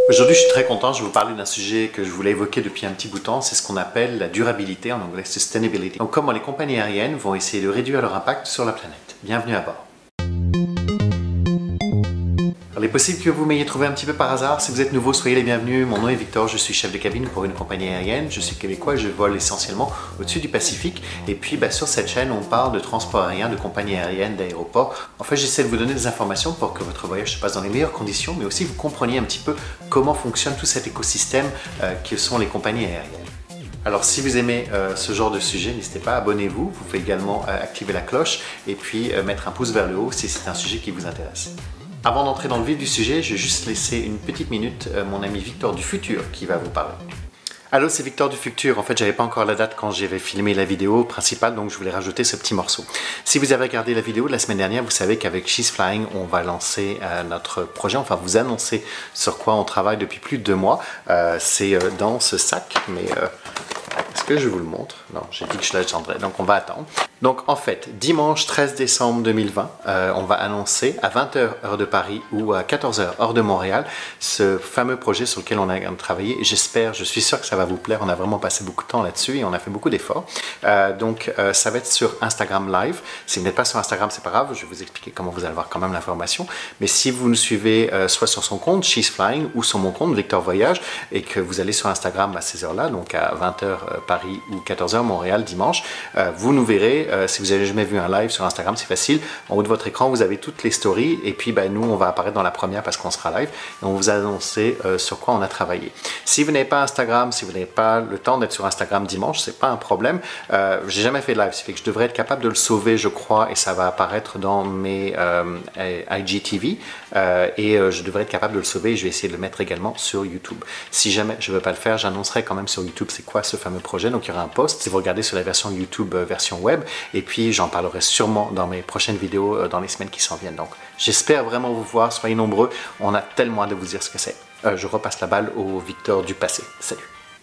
Aujourd'hui, je suis très content, je vais vous parler d'un sujet que je voulais évoquer depuis un petit bout de temps, c'est ce qu'on appelle la durabilité, en anglais sustainability. Donc comment les compagnies aériennes vont essayer de réduire leur impact sur la planète. Bienvenue à bord. Alors, il est possible que vous m'ayez trouvé un petit peu par hasard. Si vous êtes nouveau, soyez les bienvenus. Mon nom est Victor, je suis chef de cabine pour une compagnie aérienne. Je suis québécois et je vole essentiellement au-dessus du Pacifique. Et puis sur cette chaîne, on parle de transport aérien, de compagnies aériennes, d'aéroports. En fait, j'essaie de vous donner des informations pour que votre voyage se passe dans les meilleures conditions, mais aussi vous compreniez un petit peu comment fonctionne tout cet écosystème que sont les compagnies aériennes. Alors si vous aimez ce genre de sujet, n'hésitez pas, abonnez-vous. Vous pouvez également activer la cloche et puis mettre un pouce vers le haut si c'est un sujet qui vous intéresse. Avant d'entrer dans le vif du sujet, je vais juste laisser une petite minute mon ami Victor du futur qui va vous parler. Allô, c'est Victor du futur. En fait, j'avais pas encore la date quand j'avais filmé la vidéo principale, donc je voulais rajouter ce petit morceau. Si vous avez regardé la vidéo de la semaine dernière, vous savez qu'avec She's Flying, on va lancer notre projet, enfin vous annoncer sur quoi on travaille depuis plus de 2 mois. C'est dans ce sac, mais est-ce que je vous le montre? Non, j'ai dit que je l'attendrais, donc on va attendre. Donc en fait, dimanche 13 décembre 2020, on va annoncer à 20 h heure de Paris ou à 14 h heure de Montréal ce fameux projet sur lequel on a travaillé. J'espère, je suis sûr que ça va vous plaire. On a vraiment passé beaucoup de temps là-dessus et on a fait beaucoup d'efforts. Ça va être sur Instagram Live. Si vous n'êtes pas sur Instagram, c'est pas grave, je vais vous expliquer comment vous allez avoir quand même l'information. Mais si vous nous suivez soit sur son compte She's Flying ou sur mon compte Victor Voyage et que vous allez sur Instagram à ces heures-là, donc à 20 h Paris ou 14 h Montréal dimanche, vous nous verrez. Si vous n'avez jamais vu un live sur Instagram, c'est facile. En haut de votre écran, vous avez toutes les stories et puis nous, on va apparaître dans la première parce qu'on sera live et on vous annoncer sur quoi on a travaillé. Si vous n'avez pas Instagram, si vous n'avez pas le temps d'être sur Instagram dimanche, c'est pas un problème. J'ai jamais fait de live, ça fait que je devrais être capable de le sauver, je crois, et ça va apparaître dans mes IGTV et je devrais être capable de le sauver et je vais essayer de le mettre également sur YouTube. Si jamais je ne veux pas le faire, j'annoncerai quand même sur YouTube c'est quoi ce fameux projet. Donc il y aura un post si vous regardez sur la version YouTube version web et puis j'en parlerai sûrement dans mes prochaines vidéos dans les semaines qui s'en viennent. Donc j'espère vraiment vous voir, soyez nombreux, on a tellement hâte de vous dire ce que c'est. Je repasse la balle au Victor du passé. Salut!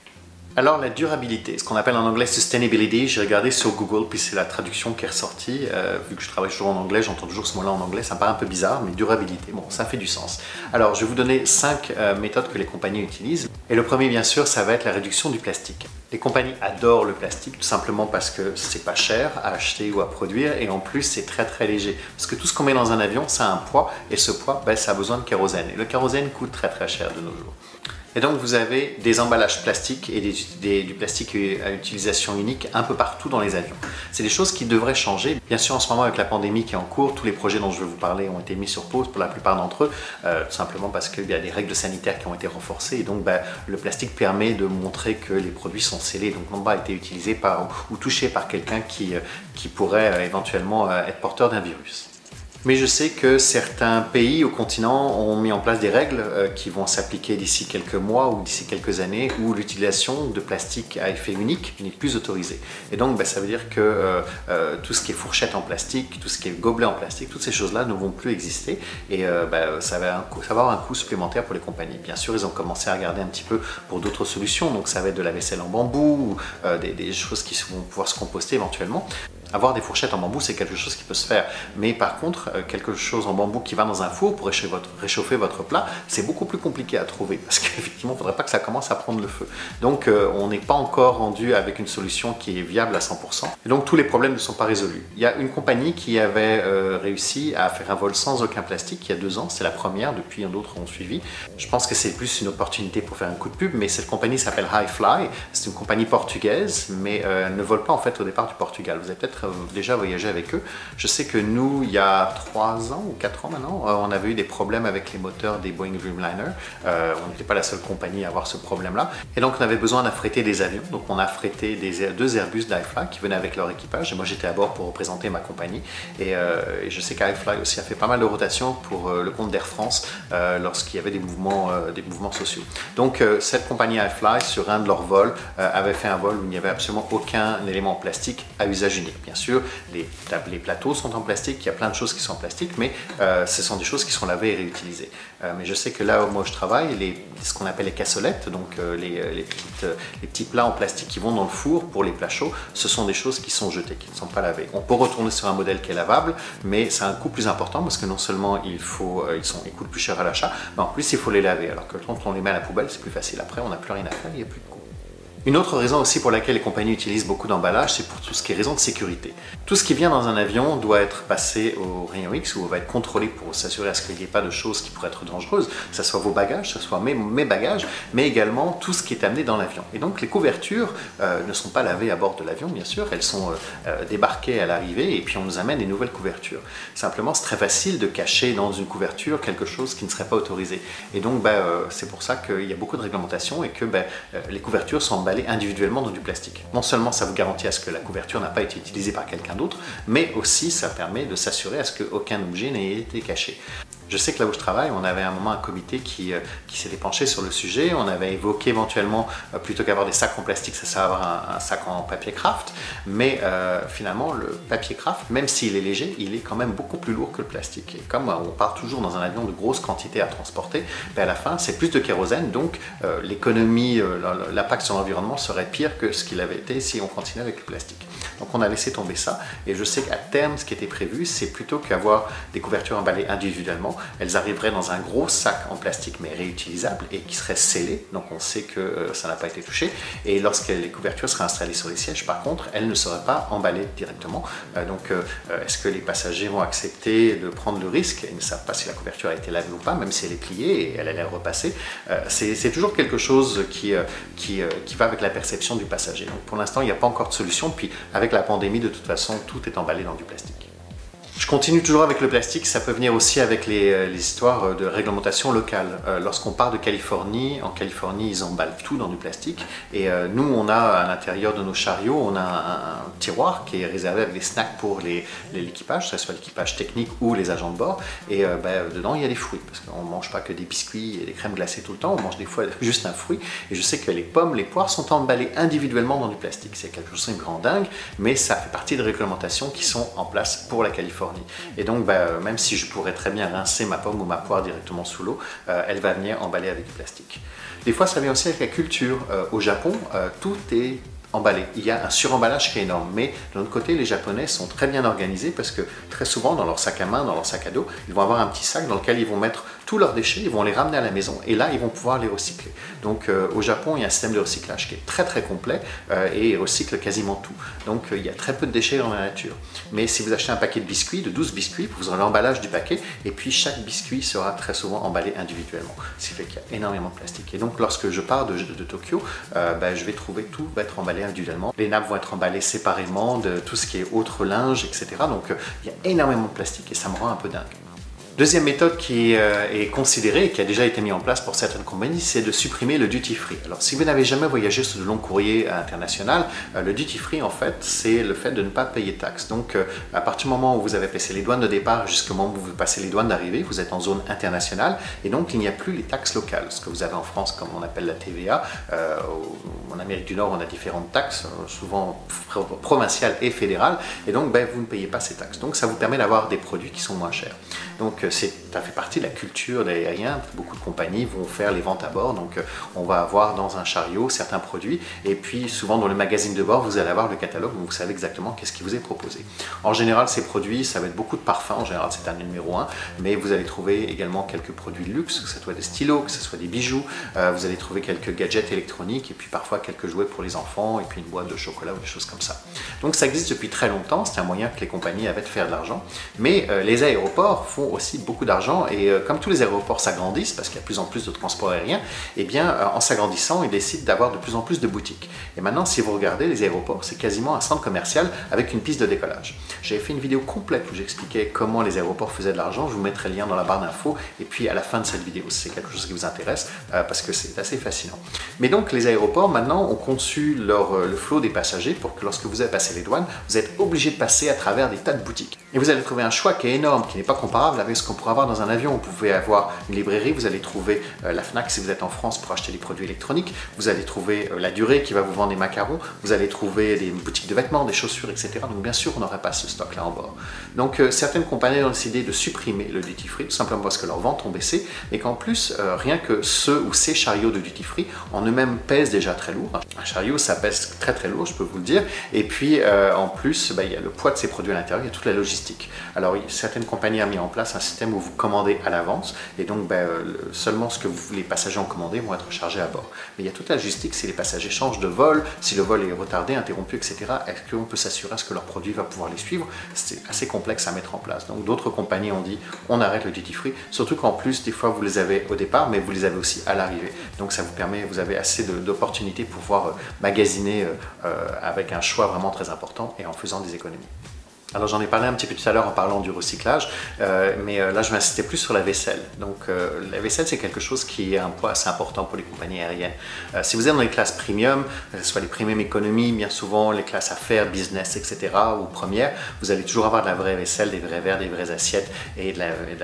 Alors la durabilité, ce qu'on appelle en anglais sustainability, j'ai regardé sur Google puis c'est la traduction qui est ressortie. Vu que je travaille toujours en anglais, j'entends toujours ce mot-là en anglais, ça me paraît un peu bizarre, mais durabilité, bon, ça fait du sens. Alors je vais vous donner 5 méthodes que les compagnies utilisent. Et le premier, bien sûr, ça va être la réduction du plastique. Les compagnies adorent le plastique tout simplement parce que c'est pas cher à acheter ou à produire et en plus c'est très très léger. Parce que tout ce qu'on met dans un avion, ça a un poids et ce poids, ça a besoin de kérosène. Et le kérosène coûte très très cher de nos jours. Et donc vous avez des emballages plastiques et du plastique à utilisation unique un peu partout dans les avions. C'est des choses qui devraient changer. Bien sûr en ce moment avec la pandémie qui est en cours, tous les projets dont je vais vous parler ont été mis sur pause pour la plupart d'entre eux, tout simplement parce qu'il y a des règles sanitaires qui ont été renforcées et donc le plastique permet de montrer que les produits sont scellés, donc n'ont pas été utilisés ou touchés par quelqu'un qui pourrait éventuellement être porteur d'un virus. Mais je sais que certains pays au continent ont mis en place des règles qui vont s'appliquer d'ici quelques mois ou d'ici quelques années où l'utilisation de plastique à effet unique n'est plus autorisée. Et donc ça veut dire que tout ce qui est fourchette en plastique, tout ce qui est gobelet en plastique, toutes ces choses-là ne vont plus exister et ça va avoir un coût supplémentaire pour les compagnies. Bien sûr, ils ont commencé à regarder un petit peu pour d'autres solutions, donc ça va être de la vaisselle en bambou, ou des choses qui vont pouvoir se composter éventuellement. Avoir des fourchettes en bambou, c'est quelque chose qui peut se faire. Mais par contre, quelque chose en bambou qui va dans un four pour réchauffer votre plat, c'est beaucoup plus compliqué à trouver parce qu'effectivement, il ne faudrait pas que ça commence à prendre le feu. Donc, on n'est pas encore rendu avec une solution qui est viable à 100%. Et donc, tous les problèmes ne sont pas résolus. Il y a une compagnie qui avait réussi à faire un vol sans aucun plastique il y a 2 ans. C'est la première, depuis d'autres ont suivi. Je pense que c'est plus une opportunité pour faire un coup de pub, mais cette compagnie s'appelle Hi-Fly. C'est une compagnie portugaise, mais elle ne vole pas en fait au départ du Portugal. Vous avez peut-être déjà voyagé avec eux. Je sais que nous, il y a 3 ans ou 4 ans maintenant, on avait eu des problèmes avec les moteurs des Boeing Dreamliner. On n'était pas la seule compagnie à avoir ce problème-là. Et donc, on avait besoin d'affréter des avions. Donc, on a affrété 2 Airbus d'Hi-Fly qui venaient avec leur équipage. Et moi, j'étais à bord pour représenter ma compagnie. Et je sais qu'Hi-Fly aussi a fait pas mal de rotations pour le compte d'Air France lorsqu'il y avait des mouvements sociaux. Donc, cette compagnie Hi-Fly, sur un de leurs vols, avait fait un vol où il n'y avait absolument aucun élément plastique à usage unique. bien sûr, les plateaux sont en plastique, il y a plein de choses qui sont en plastique, mais ce sont des choses qui sont lavées et réutilisées. Mais je sais que là où moi je travaille, ce qu'on appelle les cassolettes, donc les petits plats en plastique qui vont dans le four pour les plats chauds, ce sont des choses qui sont jetées, qui ne sont pas lavées. On peut retourner sur un modèle qui est lavable, mais c'est un coût plus important parce que non seulement ils coûtent plus cher à l'achat, mais en plus il faut les laver. Alors que quand on les met à la poubelle, c'est plus facile. Après, on n'a plus rien à faire, il n'y a plus de coût. Une autre raison aussi pour laquelle les compagnies utilisent beaucoup d'emballage, c'est pour tout ce qui est raison de sécurité. Tout ce qui vient dans un avion doit être passé au rayon X où on va être contrôlé pour s'assurer à ce qu'il n'y ait pas de choses qui pourraient être dangereuses, que ce soit vos bagages, que ce soit mes bagages, mais également tout ce qui est amené dans l'avion. Et donc les couvertures ne sont pas lavées à bord de l'avion, bien sûr, elles sont débarquées à l'arrivée et puis on nous amène des nouvelles couvertures. Simplement, c'est très facile de cacher dans une couverture quelque chose qui ne serait pas autorisé. Et donc c'est pour ça qu'il y a beaucoup de réglementations et que les couvertures sont emballées individuellement dans du plastique. Non seulement ça vous garantit à ce que la couverture n'a pas été utilisée par quelqu'un d'autre, mais aussi ça permet de s'assurer à ce qu'aucun objet n'ait été caché. Je sais que là où je travaille, on avait à un moment un comité qui s'était penché sur le sujet. On avait évoqué éventuellement, plutôt qu'avoir des sacs en plastique, ça sert à avoir un sac en papier craft. Mais finalement, le papier craft, même s'il est léger, il est quand même beaucoup plus lourd que le plastique. Et comme on part toujours dans un avion de grosses quantités à transporter, à la fin, c'est plus de kérosène. Donc l'économie, l'impact sur l'environnement serait pire que ce qu'il avait été si on continuait avec le plastique. Donc on a laissé tomber ça. Et je sais qu'à terme, ce qui était prévu, c'est plutôt qu'avoir des couvertures emballées individuellement, elles arriveraient dans un gros sac en plastique mais réutilisable et qui serait scellé, donc on sait que ça n'a pas été touché. Et lorsque les couvertures seraient installées sur les sièges, par contre, elles ne seraient pas emballées directement. Est-ce que les passagers vont accepter de prendre le risque? Ils ne savent pas si la couverture a été lavée ou pas, même si elle est pliée et elle allait repasser. C'est toujours quelque chose qui va avec la perception du passager. Donc pour l'instant, il n'y a pas encore de solution. Puis avec la pandémie, de toute façon, tout est emballé dans du plastique. Je continue toujours avec le plastique, ça peut venir aussi avec les histoires de réglementation locale. Lorsqu'on part de Californie, en Californie ils emballent tout dans du plastique et nous on a à l'intérieur de nos chariots, on a un tiroir qui est réservé avec des snacks pour l'équipage, que ce soit l'équipage technique ou les agents de bord et dedans il y a des fruits parce qu'on ne mange pas que des biscuits et des crèmes glacées tout le temps, on mange des fois juste un fruit et je sais que les pommes, les poires sont emballées individuellement dans du plastique. C'est quelque chose de grand dingue mais ça fait partie des réglementations qui sont en place pour la Californie. Et donc, même si je pourrais très bien rincer ma pomme ou ma poire directement sous l'eau, elle va venir emballée avec du plastique. Des fois, ça vient aussi avec la culture. Au Japon, tout est emballé. Il y a un suremballage qui est énorme, mais de l'autre côté, les Japonais sont très bien organisés parce que très souvent, dans leur sac à main, dans leur sac à dos, ils vont avoir un petit sac dans lequel ils vont mettre tous leurs déchets, ils vont les ramener à la maison et là, ils vont pouvoir les recycler. Donc, au Japon, il y a un système de recyclage qui est très très complet et ils recyclent quasiment tout. Donc, il y a très peu de déchets dans la nature. Mais si vous achetez un paquet de biscuits, de 12 biscuits, vous aurez l'emballage du paquet et puis chaque biscuit sera très souvent emballé individuellement. Ce qui fait qu'il y a énormément de plastique. Et donc, lorsque je pars de Tokyo, je vais trouver tout va être emballé individuellement. Les nappes vont être emballées séparément de tout ce qui est autre linge, etc. Donc, il y a énormément de plastique et ça me rend un peu dingue. Deuxième méthode qui est considérée et qui a déjà été mise en place pour certaines compagnies, c'est de supprimer le duty free. Alors si vous n'avez jamais voyagé sur de longs courriers internationaux, le duty free en fait, c'est le fait de ne pas payer de taxes. Donc à partir du moment où vous avez passé les douanes de départ jusqu'au moment où vous passez les douanes d'arrivée, vous êtes en zone internationale et donc il n'y a plus les taxes locales. Ce que vous avez en France comme on appelle la TVA, en Amérique du Nord on a différentes taxes, souvent provinciales et fédérales, et donc vous ne payez pas ces taxes. Donc ça vous permet d'avoir des produits qui sont moins chers. Donc ça fait partie de la culture aérienne. Beaucoup de compagnies vont faire les ventes à bord. Donc on va avoir dans un chariot certains produits et puis souvent dans le magazine de bord vous allez avoir le catalogue où vous savez exactement qu'est-ce qui vous est proposé. En général ces produits ça va être beaucoup de parfums, en général c'est un numéro 1, mais vous allez trouver également quelques produits de luxe, que ce soit des stylos, que ce soit des bijoux, vous allez trouver quelques gadgets électroniques et puis parfois quelques jouets pour les enfants et puis une boîte de chocolat ou des choses comme ça. Donc ça existe depuis très longtemps, c'est un moyen que les compagnies avaient de faire de l'argent, mais les aéroports font aussi beaucoup d'argent et comme tous les aéroports s'agrandissent parce qu'il y a de plus en plus de transports aériens, et bien en s'agrandissant ils décident d'avoir de plus en plus de boutiques. Et maintenant si vous regardez les aéroports, c'est quasiment un centre commercial avec une piste de décollage. J'avais fait une vidéo complète où j'expliquais comment les aéroports faisaient de l'argent, je vous mettrai le lien dans la barre d'infos et puis à la fin de cette vidéo si c'est quelque chose qui vous intéresse parce que c'est assez fascinant. Mais donc les aéroports maintenant ont conçu le flot des passagers pour que lorsque vous avez passé les douanes, vous êtes obligé de passer à travers des tas de boutiques. Et vous allez trouver un choix qui est énorme, qui n'est pas comparable avec ce qu'on pourrait avoir dans un avion. Vous pouvez avoir une librairie, vous allez trouver la Fnac si vous êtes en France pour acheter des produits électroniques, vous allez trouver la Durée qui va vous vendre des macarons, vous allez trouver des boutiques de vêtements, des chaussures, etc. Donc bien sûr, on n'aurait pas ce stock-là en bord. Donc certaines compagnies ont décidé de supprimer le duty free, tout simplement parce que leurs ventes ont baissé, et qu'en plus, rien que ceux ou ces chariots de duty free en eux-mêmes pèsent déjà très lourd. Un chariot, ça pèse très très lourd, je peux vous le dire. Et puis en plus, il y a le poids de ces produits à l'intérieur, il y a toute la logistique. Alors certaines compagnies ont mis en place un système où vous commandez à l'avance, et donc seulement ce que les passagers ont commandé vont être chargés à bord. Mais il y a toute la logistique, si les passagers changent de vol, si le vol est retardé, interrompu, etc. Est-ce qu'on peut s'assurer que leur produit va pouvoir les suivre? C'est assez complexe à mettre en place. Donc d'autres compagnies ont dit on arrête le duty free, surtout qu'en plus des fois vous les avez au départ, mais vous les avez aussi à l'arrivée. Donc ça vous permet, vous avez assez d'opportunités pour pouvoir magasiner avec un choix vraiment très important et en faisant des économies. Alors j'en ai parlé un petit peu tout à l'heure en parlant du recyclage, mais là je vais insister plus sur la vaisselle. Donc la vaisselle c'est quelque chose qui a un poids assez important pour les compagnies aériennes. Si vous êtes dans les classes premium, que ce soit les premium économie, bien souvent les classes affaires, business, etc. ou première, vous allez toujours avoir de la vraie vaisselle, des vrais verres, des vraies assiettes et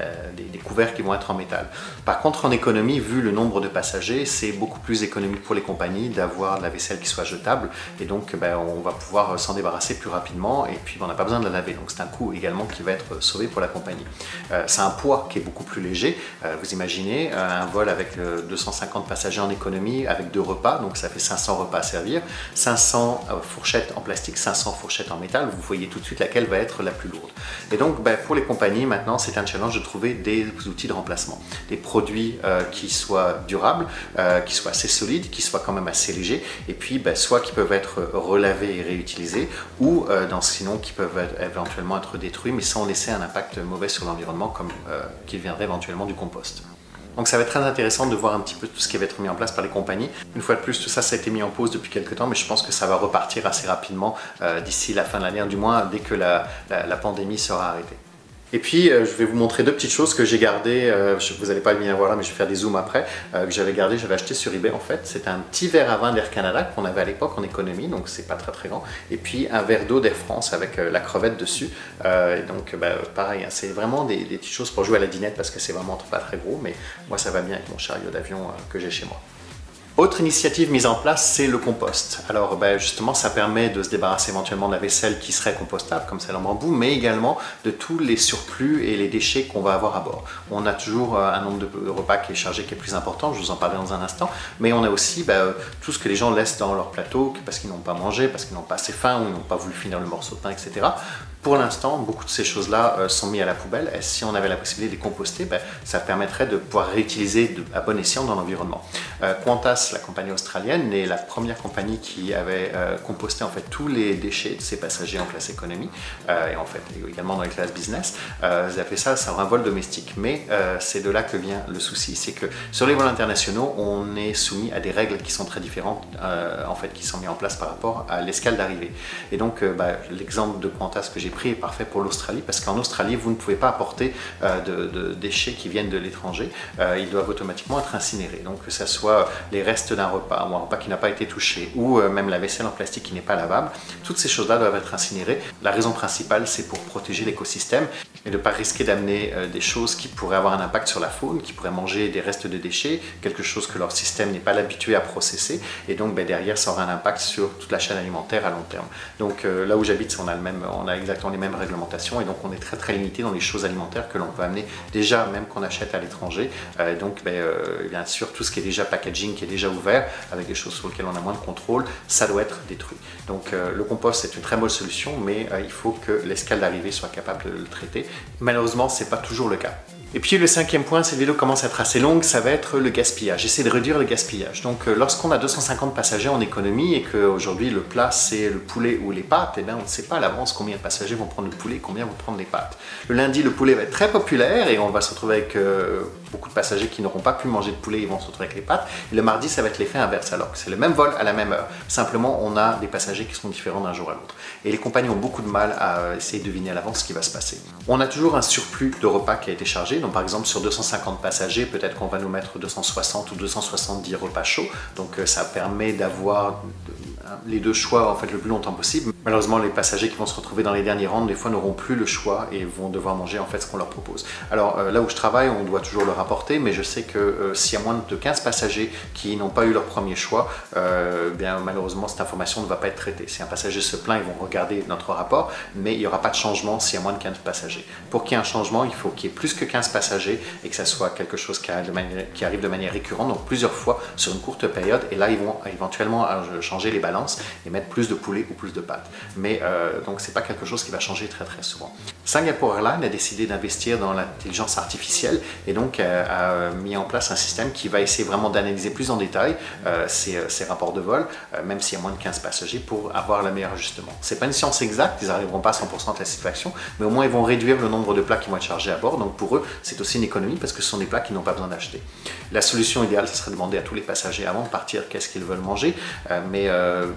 des couverts qui vont être en métal. Par contre en économie, vu le nombre de passagers, c'est beaucoup plus économique pour les compagnies d'avoir de la vaisselle qui soit jetable et donc on va pouvoir s'en débarrasser plus rapidement et puis on n'a pas besoin de la laver. Donc c'est un coût également qui va être sauvé pour la compagnie. C'est un poids qui est beaucoup plus léger. Vous imaginez un vol avec 250 passagers en économie avec 2 repas, donc ça fait 500 repas à servir, 500 fourchettes en plastique, 500 fourchettes en métal. Vous voyez tout de suite laquelle va être la plus lourde. Et donc pour les compagnies maintenant c'est un challenge de trouver des outils de remplacement, des produits qui soient durables, qui soient assez solides, qui soient quand même assez légers et puis soit qui peuvent être relavés et réutilisés ou sinon qui peuvent éventuellement être détruits mais sans laisser un impact mauvais sur l'environnement comme qu'il viendrait éventuellement du compost. Donc ça va être très intéressant de voir un petit peu tout ce qui va être mis en place par les compagnies. Une fois de plus, tout ça, ça a été mis en pause depuis quelques temps, mais je pense que ça va repartir assez rapidement d'ici la fin de l'année, du moins dès que la pandémie sera arrêtée. Et puis, je vais vous montrer 2 petites choses que j'ai gardées, vous n'allez pas bien voir là, mais je vais faire des zooms après, que j'avais acheté sur eBay en fait. C'est un petit verre à vin d'Air Canada qu'on avait à l'époque en économie, donc c'est pas très très grand. Et puis un verre d'eau d'Air France avec la crevette dessus. Et donc pareil, hein, c'est vraiment des petites choses pour jouer à la dinette parce que c'est vraiment pas très gros, mais moi ça va bien avec mon chariot d'avion que j'ai chez moi. Autre initiative mise en place, c'est le compost. Alors justement, ça permet de se débarrasser éventuellement de la vaisselle qui serait compostable, comme celle en bambou, mais également de tous les surplus et les déchets qu'on va avoir à bord. On a toujours un nombre de repas qui est chargé, qui est plus important, je vous en parlerai dans un instant, mais on a aussi tout ce que les gens laissent dans leur plateau, parce qu'ils n'ont pas mangé, parce qu'ils n'ont pas assez faim, ou ils n'ont pas voulu finir le morceau de pain, etc. Pour l'instant, beaucoup de ces choses-là sont mises à la poubelle, et si on avait la possibilité de les composter, ça permettrait de pouvoir réutiliser à bon escient dans l'environnement. Qantas, la compagnie australienne, est la première compagnie qui avait composté en fait tous les déchets de ses passagers en classe économie et en fait également dans les classes business. Ils appelaient ça sur un vol domestique, mais c'est de là que vient le souci, c'est que sur les vols internationaux, on est soumis à des règles qui sont très différentes en fait, qui sont mises en place par rapport à l'escale d'arrivée. Et donc l'exemple de Qantas que j'ai pris est parfait pour l'Australie parce qu'en Australie, vous ne pouvez pas apporter de déchets qui viennent de l'étranger, ils doivent automatiquement être incinérés. Donc que ce soit les restes d'un repas ou un repas qui n'a pas été touché ou même la vaisselle en plastique qui n'est pas lavable, toutes ces choses-là doivent être incinérées. La raison principale, c'est pour protéger l'écosystème et de ne pas risquer d'amener des choses qui pourraient avoir un impact sur la faune, qui pourraient manger des restes de déchets, quelque chose que leur système n'est pas habitué à processer et donc derrière ça aura un impact sur toute la chaîne alimentaire à long terme. Donc là où j'habite, on a exactement les mêmes réglementations et donc on est très très limité dans les choses alimentaires que l'on peut amener déjà même qu'on achète à l'étranger. Donc bien sûr tout ce qui est déjà packaging, qui est déjà ouvert, avec des choses sur lesquelles on a moins de contrôle, ça doit être détruit. Donc le compost est une très bonne solution, mais il faut que l'escale d'arrivée soit capable de le traiter. Malheureusement, ce n'est pas toujours le cas. Et puis le 5e point, cette vidéo commence à être assez longue, ça va être le gaspillage. J'essaie de réduire le gaspillage. Donc lorsqu'on a 250 passagers en économie et qu'aujourd'hui le plat c'est le poulet ou les pâtes, eh bien, on ne sait pas à l'avance combien de passagers vont prendre le poulet et combien vont prendre les pâtes. Le lundi, le poulet va être très populaire et on va se retrouver avec beaucoup de passagers qui n'auront pas pu manger de poulet, ils vont se retrouver avec les pâtes. Et le mardi, ça va être l'effet inverse, alors que c'est le même vol à la même heure. Simplement, on a des passagers qui sont différents d'un jour à l'autre. Et les compagnies ont beaucoup de mal à essayer de deviner à l'avance ce qui va se passer. On a toujours un surplus de repas qui a été chargé. Donc par exemple, sur 250 passagers, peut-être qu'on va nous mettre 260 ou 270 repas chauds. Donc ça permet d'avoir les deux choix en fait le plus longtemps possible. Malheureusement, les passagers qui vont se retrouver dans les derniers rangs, des fois n'auront plus le choix et vont devoir manger en fait ce qu'on leur propose. Alors là où je travaille, on doit toujours le rapporter, mais je sais que s'il y a moins de 15 passagers qui n'ont pas eu leur premier choix, bien malheureusement cette information ne va pas être traitée. Si un passager se plaint, ils vont regarder notre rapport, mais il n'y aura pas de changement s'il y a moins de 15 passagers. Pour qu'il y ait un changement, il faut qu'il y ait plus que 15 passagers et que ça soit quelque chose qui arrive de manière récurrente, donc plusieurs fois sur une courte période, et là ils vont éventuellement changer les balances et mettre plus de poulet ou plus de pâtes. Mais donc c'est pas quelque chose qui va changer très souvent. Singapore Airlines a décidé d'investir dans l'intelligence artificielle et donc a mis en place un système qui va essayer vraiment d'analyser plus en détail ces rapports de vol, même s'il y a moins de 15 passagers, pour avoir le meilleur ajustement. C'est pas une science exacte, ils n'arriveront pas à 100% de la satisfaction, mais au moins ils vont réduire le nombre de plats qui vont être chargés à bord, donc pour eux c'est aussi une économie parce que ce sont des plats qu'ils n'ont pas besoin d'acheter. La solution idéale, ce serait de demander à tous les passagers avant de partir qu'est-ce qu'ils veulent manger, mais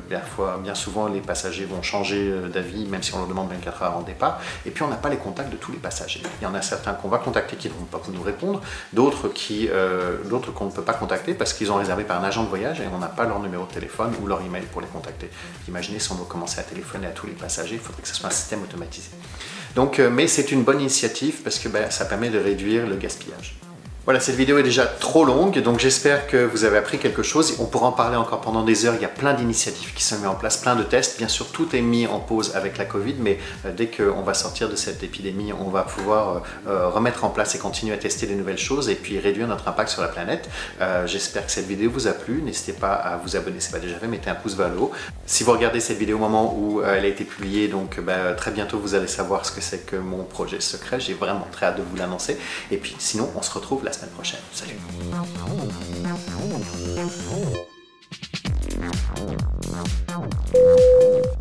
bien souvent les passagers vont changer d'avis même si on leur demande 24 heures avant le départ, et puis on n'a pas les contacts de tous les passagers. Il y en a certains qu'on va contacter qui ne vont pas nous répondre, d'autres qu'on ne peut pas contacter parce qu'ils ont réservé par un agent de voyage et on n'a pas leur numéro de téléphone ou leur email pour les contacter. Imaginez si on doit commencer à téléphoner à tous les passagers, il faudrait que ce soit un système automatisé. Donc, mais c'est une bonne initiative parce que ça permet de réduire le gaspillage. Voilà, cette vidéo est déjà trop longue, donc j'espère que vous avez appris quelque chose. On pourra en parler encore pendant des heures, il y a plein d'initiatives qui sont mises en place, plein de tests. Bien sûr, tout est mis en pause avec la Covid, mais dès qu'on va sortir de cette épidémie, on va pouvoir remettre en place et continuer à tester des nouvelles choses et puis réduire notre impact sur la planète. J'espère que cette vidéo vous a plu. N'hésitez pas à vous abonner si ce n'est pas déjà fait, mettez un pouce vers le haut. Si vous regardez cette vidéo au moment où elle a été publiée, donc très bientôt vous allez savoir ce que c'est que mon projet secret. J'ai vraiment très hâte de vous l'annoncer. Et puis sinon, on se retrouve la semaine prochaine. Salut!